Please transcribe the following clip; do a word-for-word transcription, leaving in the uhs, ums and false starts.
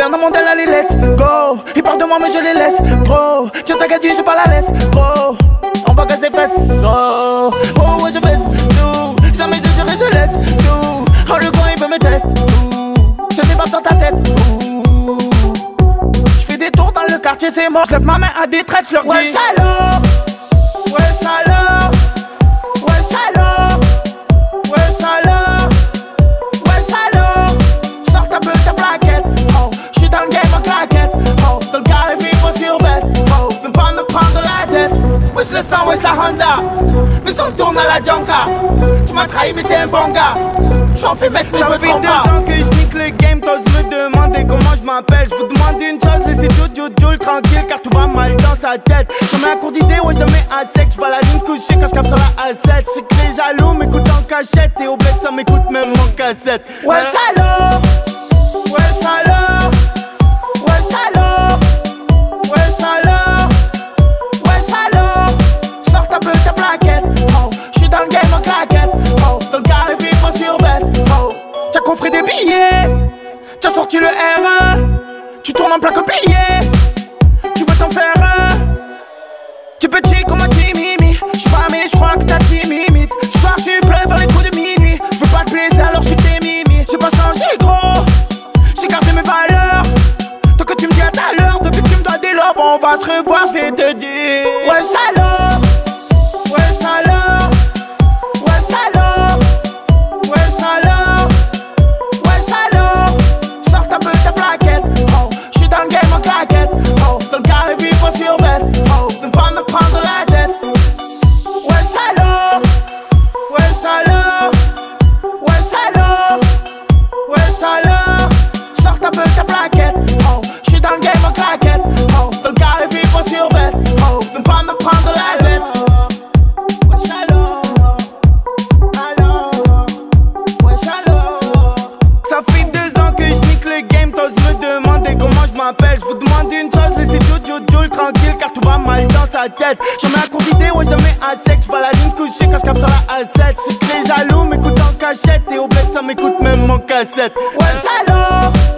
Viens dans mon del, allez, let's go. Ils parlent de moi, mais je les laisse, gros. Tiens, t'as dit, je pas la laisse, gros. On va casser fesses, gros. Oh, ouais, je fais tout. Jamais je dirais, je laisse tout. Oh, le coin, il veut me tester, je débarque dans ta tête, je fais des tours dans le quartier, c'est mort. Je lève ma main à des traites, leur dis ouais, salaud. Ouais, salaud. Ouais, salaud. Ouais, salaud. Ouais, salaud. Sors ta peu ta plaquette. Oh, j'suis dans le game en claquette. Oh, dans le carré vivre sur bête. Oh, viens pas me prendre la tête. Wesh le sang, wesh la Honda. Mais on tourne à la Junka. Tu m'as trahi mais t'es un bon gars. J'en fais mettre, mais je me fait deux ans que je nique le game, t'oses me demander comment je m'appelle. Je vous demande une chose, laissez Jojo Joule tranquille car tout va mal dans sa tête. Jamais un cours d'idée, ouais jamais à sec. Je vois la ligne coucher quand je capte sur la A sept. C'est que les jaloux m'écoutent en cachette et au bled ça m'écoute même en cassette. Ouais salaud. Ouais salaud. Ouais salaud. Ouais salaud. Ouais salaud. Sors ta peu ta plaquette. Oh, j'suis dans le game en claquette. Oh, dans le carré vivre sur bête. Oh, t'as coffré des billets. T'as sorti le R un. Tu tournes en plaque payé. Tu veux t'en faire un. Tu petit comme un timimi. J'suis pas mais j'crois que t'as timimite. Ce soir j'suis plein vers les coups de minuit. J'veux pas te plaisir alors j'suis tes mimi. J'ai pas changé gros. J'ai gardé mes valeurs. Tant que tu me dis à ta l'heure. Depuis que tu me dois des lobes. On va se revoir, j'vais te dire. Ouais salaud. Ouais salaud. Ouais salaud. Ouais salaud. Ouais salaud. Sors ta peu ta plaquette. Oh, j'suis dans le game en claquette. Oh, dans le carré vivre sur bête. Oh, viens pas me prendre la tête. Ouais salaud. Ouais salaud. Ouais salaud. Ouais salaud. Sors ta peu ta plaquette. Oh, j'suis dans le game en claquette. Oh, dans le carré vivre sur bête. Oh, viens pas me prendre la tête. Ouais salaud. Alors. Ouais salaud. Ça fait deux ans que je nique le game, t'oses me demander comment je m'appelle. Je vous demande une chose, laissez Jojo Joule tranquille car tout va mal dans sa tête. Jamais un cours d'idée, ouais jamais à sec. Je vois la ligne coucher quand je capte sur la A sept. C'est que les jaloux m'écoutent en cachette et au bled ça m'écoute même en cassette. Ouais salaud.